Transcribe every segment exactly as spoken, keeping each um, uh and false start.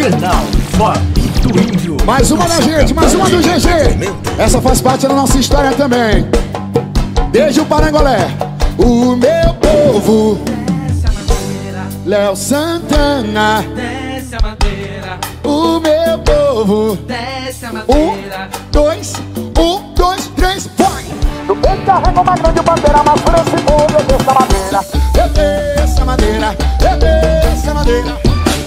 Infernal, Fábio do Índio. Mais uma da gente, mais uma do G G. Essa faz parte da nossa história também. Desde o Parangolé. O meu povo. Léo Santana. Desce a madeira. O meu povo. Desce a Um, madeira. dois, um, dois, três, vai! Do peito carrega uma grande bandeira, mas por esse povo eu desço a madeira. Eu desço a madeira, eu desço a madeira.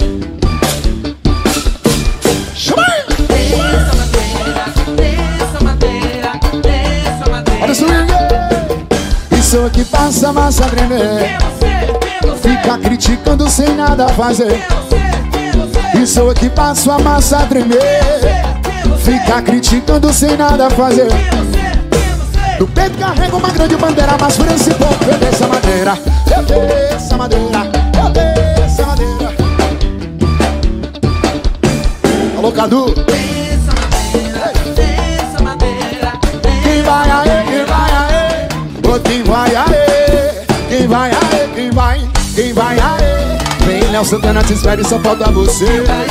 Chama aí! Desce a madeira. Desce a madeira. Desce a madeira. Olha o swing! Isso aqui passa a massa a tremer. Quem é você? Quem é você? Fica criticando sem nada fazer. Quem é você? Quem é você? Isso aqui passa a massa a tremer. Fica criticando sem nada fazer. Quem é você? Quem é você? Do peito carrega uma grande bandeira, mas por esse povo eu desço a madeira. Eu desço a madeira, eu desço a madeira. Alô, Cadu! Desce a madeira. Desce a madeira. Quem vai aí, quem vai aí? Ô, quem vai aí? Quem vai aí, quem vai? Quem vai aí? Vem, Léo Santana, te espere, só falta você. Quem vai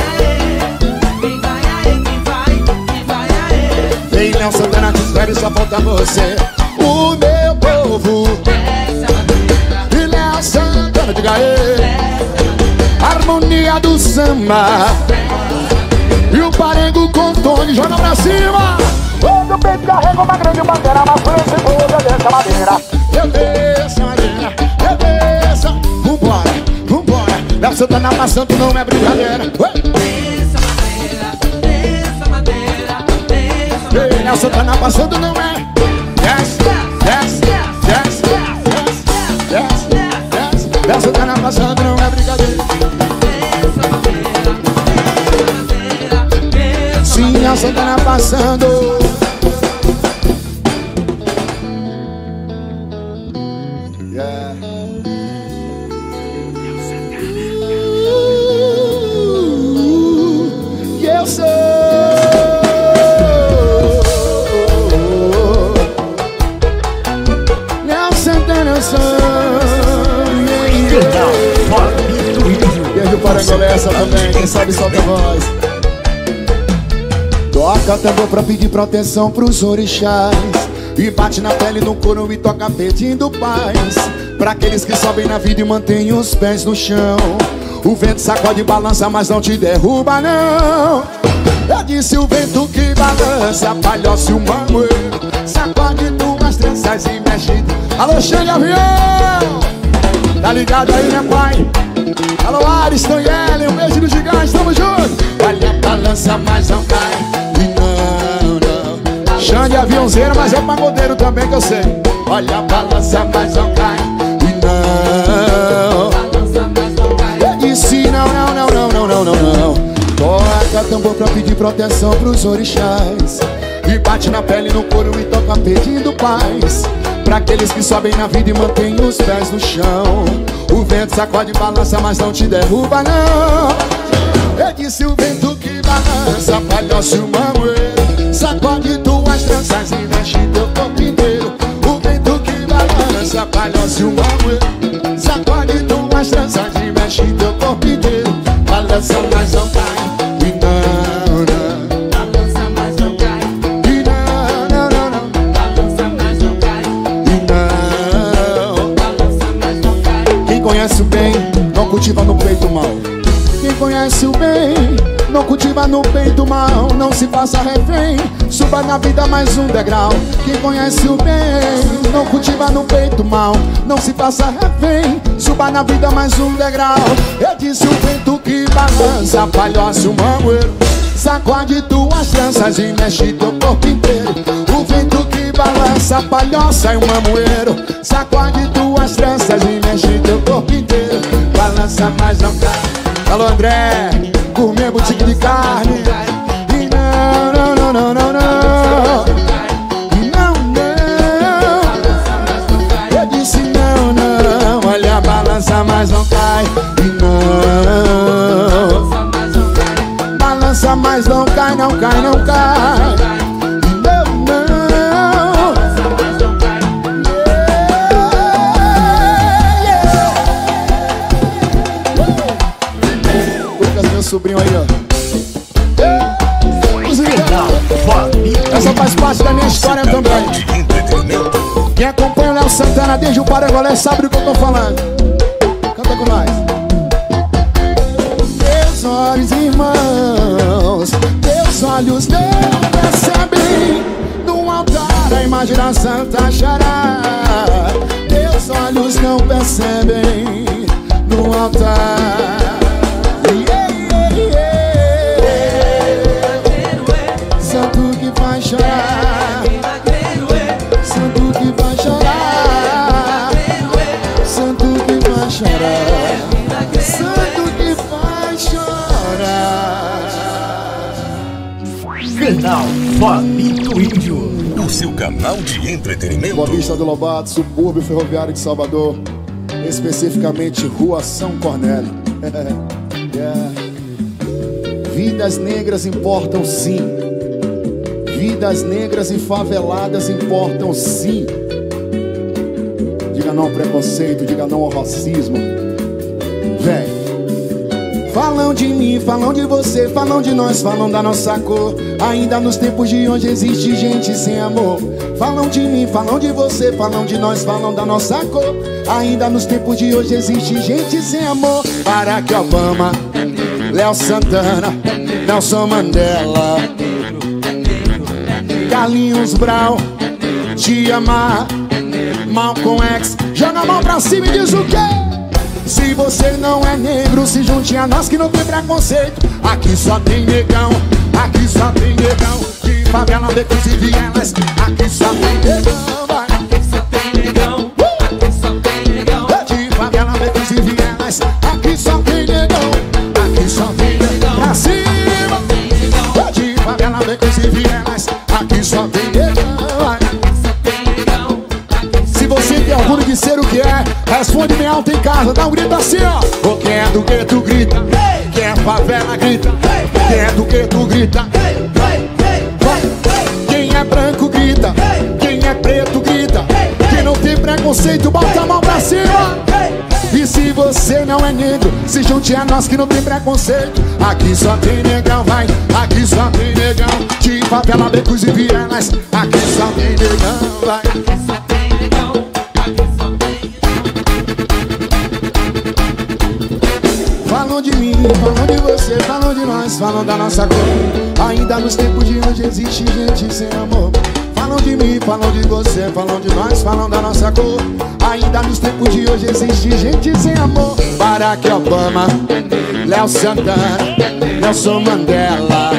aí? Quem vai? Quem vai aí? Vem, Léo Santana, te espere, só falta você. O meu povo. Desce a madeira. E Léo Santana, diga aí. Harmonia do samba. E o Parengo com Tony, joga pra cima. Do peito carrega uma grande bandeira, mas por esse povo eu desço a madeira. Eu desço a madeira, eu desço. Vambora, vambora. Léo Santana passando não é brincadeira. Ué. Desce a madeira. Desce a madeira. Desce a madeira. Ei, Léo Santana passando não é. Desce, desce, desce, desce, desce, desce. Léo Santana passando não é brincadeira. Desce a madeira. Desce a madeira. Sim, Léo Santana passando. Yeah. E eu sou Léo Santana, eu sou. Infernal, Fábio do Índio. Beijo para a essa também, quem sabe solta a voz. Toca tambor pra pedir proteção pros orixás. E bate na pele no couro e toca pedindo paz. Pra aqueles que sobem na vida e mantêm os pés no chão. O vento sacode e balança, mas não te derruba não. Eu disse o vento que balança, palhoça e o mamoeiro. Sacode tuas tranças e mexe. Alô, Xande Avião! Tá ligado aí, né, pai? Alô, Ares, Tonhele, um beijo do gigante, tamo junto. Olha a balança, mas não cai. E não, não. Xande Aviãozeiro, mas é pagodeiro também que eu sei. Olha a balança, mas não cai. E não. Eu disse não, não, não, não, não, não, não, não. Toca tambor pra pedir proteção pros orixás. E bate na pele, no couro e toca pedindo paz. Pra aqueles que sobem na vida e mantêm os pés no chão. O vento sacode e balança, mas não te derruba não. Eu disse o vento que balança, palhoça e o mamoeiro. Sacode tuas tranças e mexe teu corpo inteiro. O vento que balança, palhoça e o mamoeiro. Sacode tuas tranças e mexe teu corpo inteiro. Balança, mas não cai. E não, não. Balança, mas não cai. E não, não, não, não. Balança, mas não cai. E não. Balança, mas não cai. Quem conhece o bem, não cultiva no peito mal. Quem conhece o bem, não cultiva no peito mal. Não se faça refém, suba na vida mais um degrau. Quem conhece o bem, não cultiva no peito mal. Não se faça refém, suba na vida mais um degrau. Eu disse o vento que balança, palhoça o mamoeiro. Sacode tuas tranças e mexe teu corpo inteiro. O vento que balança, palhoça e o mamoeiro. Sacode tuas tranças e mexe teu corpo inteiro. Balança, mas não cai. Alô, André, gourmet boutique de carne. E não, não, não, não, não, não. E não, não. Eu disse não, não. Olha a balança, mas não cai. E não. Balança, mas não cai, não cai, não cai. E não, não. Yeah, yeah. Meu sobrinho aí, ó. Santana desde o Parangolé sabe do que eu tô falando. Canta com nós. Meus olhos, irmãos, teus olhos não percebem. No altar a imaginação tá chará. Teus olhos não percebem. No altar. Yeah, yeah, yeah. Santo que vai chorar. Santo que vai chorar. Santo que vai chorar. Santo que vai chorar. Canal Fabito Índio, o seu canal de entretenimento. Boa Vista do Lobato, subúrbio ferroviário de Salvador, especificamente Rua São Cornélio. Yeah. Vidas negras importam sim. Vidas negras e faveladas importam sim. Diga não ao preconceito, diga não ao racismo. Vem. Falam de mim, falam de você, falam de nós, falam da nossa cor. Ainda nos tempos de hoje existe gente sem amor. Falam de mim, falam de você, falam de nós, falam da nossa cor. Ainda nos tempos de hoje existe gente sem amor. Barack Obama, Léo Santana, Nelson Mandela, Carlinhos Brown, Te Amar, Malcolm X. Joga a mão pra cima e diz o quê? Se você não é negro, se junte a nós que não tem preconceito. Aqui só tem negão, aqui só tem negão. De favela, becos e vielas, aqui só tem negão, vai. Aqui só tem negão, aqui só tem negão. De favela, becos e vielas, aqui só tem negão, aqui só tem negão. Pra cima, de favela, becos e vielas, aqui só tem negão, vai. Se você tem orgulho de ser o que é, responde bem alto em casa, dá um grito assim, ó. Ou quem é do gueto grita, quem é favela grita, quem é do gueto grita. Quem é branco grita, quem é preto grita. Quem não tem preconceito, bota a mão pra cima. E se você não é negro, se junte a nós que não tem preconceito. Aqui só tem negão, vai. Aqui só tem negão. De favela, becos e vielas, aqui só tem negão, vai. Falam de mim, falam de você, falam de nós, falam da nossa cor. Ainda nos tempos de hoje existe gente sem amor. Falam de mim, falam de você, falam de nós, falam da nossa cor. Ainda nos tempos de hoje existe gente sem amor. Barack Obama, Léo Santana, Nelson Mandela,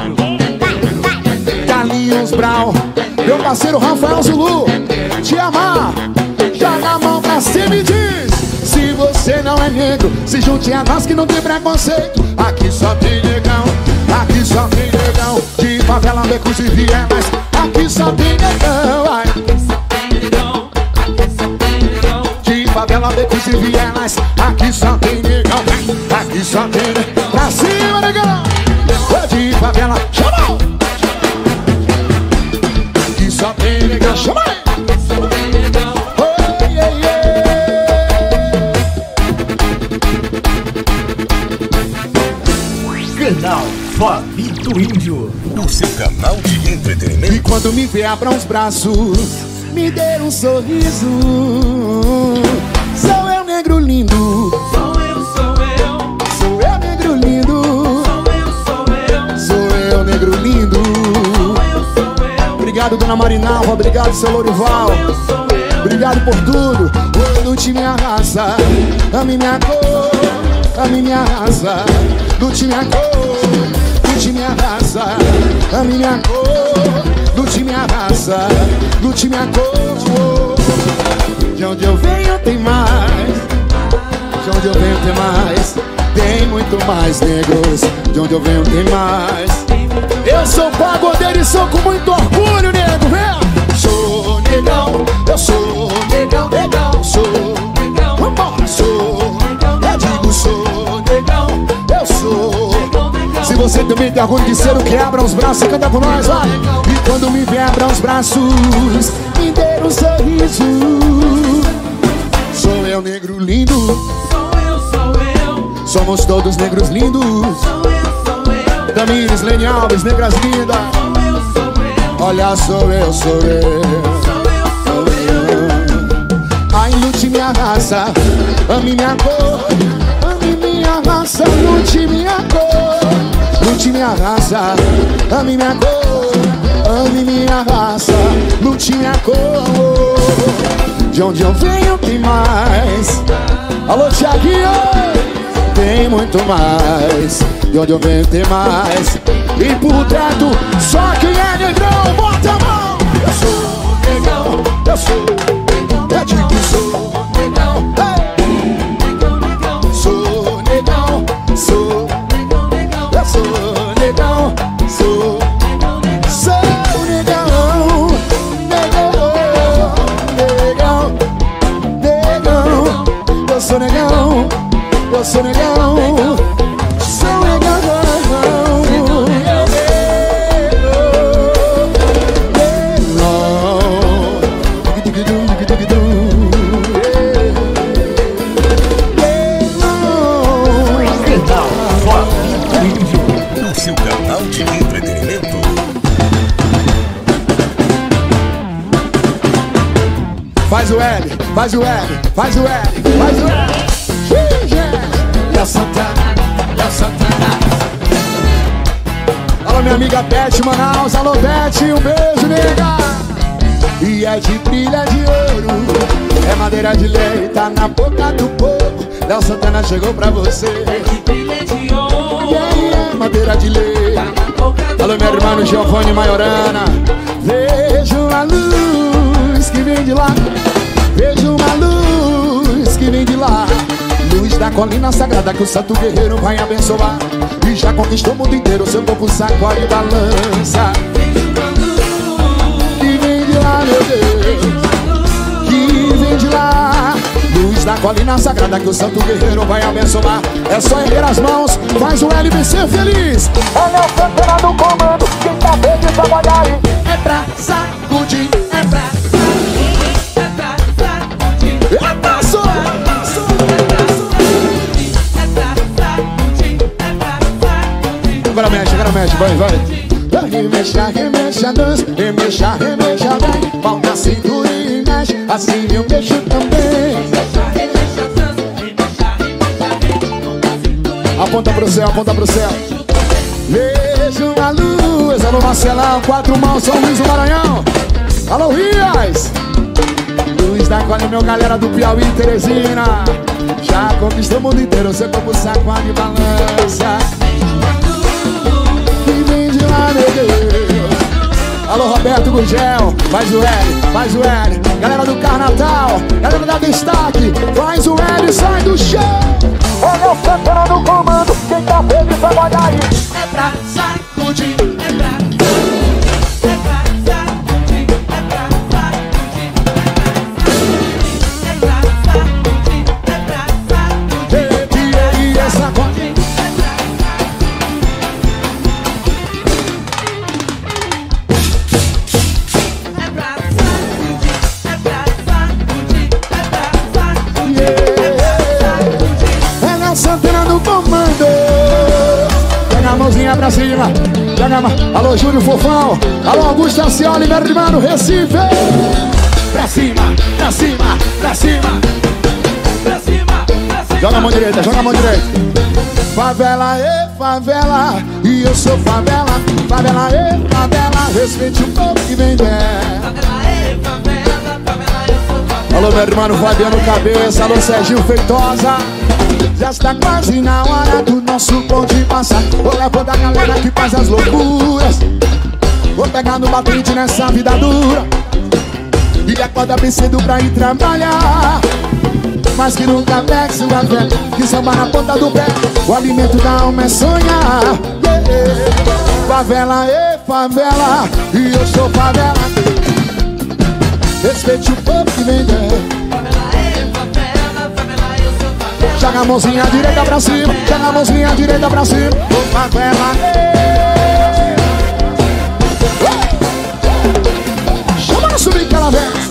Carlinhos Brown, meu parceiro Rafael Zulu. Te Amar, joga a mão pra cima e diz: se você não é negro, se junte a nós que não tem preconceito. Aqui só tem negão, aqui só tem negão. De favela, becos e vielas, aqui só tem negão, vai. De favela, becos e vielas, aqui só tem negão, aqui só tem negão. Pra cima, negão. De favela, chama. Aqui só tem negão, chama. Canal Fabito Índio, o seu canal de entretenimento. E quando me vê, abra os braços, me dê um sorriso. Sou eu, negro lindo. Sou eu, sou eu. Sou eu, negro lindo. Sou eu, sou eu. Sou eu, negro lindo. Sou eu, sou eu. Obrigado, dona Marinalva. Obrigado, seu Lourival. Sou eu, sou eu. Obrigado por tudo. Lute minha raça, ame minha cor. Ame minha raça, lute minha cor. Lute minha raça, ame minha cor. Lute minha raça, lute minha cor. De onde eu venho tem mais. De onde eu venho tem mais. Tem muito mais negros. De onde eu venho tem mais. Eu sou pagodeiro e sou com muito orgulho, nego, vem. Sou negão, eu sou negão, negão, sou negão, vambora, sou, eu digo sou negão, eu sou. Se você também tem orgulho de ser o que, abra os braços e canta com nós, vai. E quando me vê, abra os braços, me dê um sorriso. Sou eu, negro lindo. Sou eu, sou eu. Somos todos negros lindos. Sou eu, sou eu. Tamires, Lene Alves, negras lindas. Sou eu, sou eu. Olha, sou eu, sou eu. Sou eu, sou eu. lute minha raça, ame minha cor, ame minha raça, lute minha cor, lute minha raça, ame minha cor, ame minha raça, lute minha cor. De onde eu venho tem mais. Alô, Thiaguinho, tem muito mais. De onde eu venho tem mais. E por dentro, só quem é negrão, bota a mão. Eu sou negão, eu sou negão, eu digo que sou negão, hey. Sou negão, sou eu sou negão, sou sou negão, negão, negão, negão. Eu sou negão, eu sou negão, sou negão. Seu canal de entretenimento. Faz o L, faz o L, faz o L, faz o L. Da Santana, da Santana. Alô, minha amiga Beth Manaus, alô Beth, um beijo, nega. E é de brilha de ouro, é madeira de lei, tá na boca do povo. Léo Santana chegou pra você. É de brilha de ouro, Yeah, yeah, madeira de lei. tá na boca do Alô, meu irmão Giovanni Maiorana. Vejo a luz que vem de lá, vejo uma luz que vem de lá, luz da colina sagrada que o santo guerreiro vai abençoar. E já conquistou o mundo inteiro, seu corpo sacode e balança. Que vem de lá, meu Deus, que vem de lá, luz da colina sagrada que o santo guerreiro vai abençoar. É só erguer as mãos, faz o L B C feliz. Olha o Santana no comando, quem tá bem de trabalhar aí. É pra sacudir, é pra sacudir, é pra sacudir, é pra sacudir, é pra sacudir, é pra sacudir, é pra sacudir. Agora mexe, agora mexe, vai, vai. Remexa, remexa, dança, remexa, remexa, vai. Mão na cintura e mexe, assim eu mexo também. Aponta pro céu, aponta pro céu. Vejo a luz, alô Marcelão, quatro mãos, São Luís do Maranhão. Alô Rias, luz da colina, meu galera do Piauí, Teresina. Já conquistou o mundo inteiro, seu corpo sacode e balança. Que vem de lá, meu Deus. Alô Roberto Gurgel, faz o L, faz o L. Galera do Carnatal, galera da Destaque, faz o L e sai do chão. Olha o Santana no comando, quem tá bem de trabalhar aí. É pra sacudir, é pra sacudir, é pra sacudir, é pra sacudir, é pra sacudir, é pra sacudir, E essa sacode. é pra sacudir, é pra sacudir, é pra sacudir, é pra sacudir. Léo Santana no comando. Pega a mãozinha pra cima. Pega a mão. Alô Júlio Fofão. Alô Augusto Acioli, meu irmão, Recife. Pra cima, pra cima, pra cima. Pra cima, pra cima. Joga a mão direita, joga a mão direita. Favela, e favela, e eu sou favela. Favela, e favela, respeite o povo que vem dela. Favela, ê, favela, favela, eu sou favela. Alô, meu irmão Fabiano Cabeça, alô Serginho Feitosa. Já está quase na hora do nosso bonde passar. Vou levando a galera que faz as loucuras. Vou pegar no batente nessa vida dura. E acorda bem cedo pra ir trabalhar. Mas que nunca pegue sua fé, que samba na ponta do pé. O alimento da alma é sonhar. Yeah, yeah. Favela, e favela, e eu sou favela. Respeite o povo que vem dela. Favela, ê, favela, favela, eu sou favela. Joga a mãozinha direita pra cima, joga a mãozinha direita pra cima. Ô favela, ê. Chama no subir que ela vem.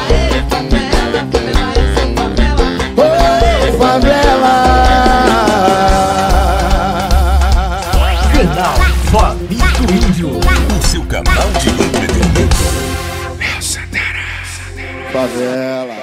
Ô favela. Canal Fabito Índio. O seu canal de entretenimento. Favela.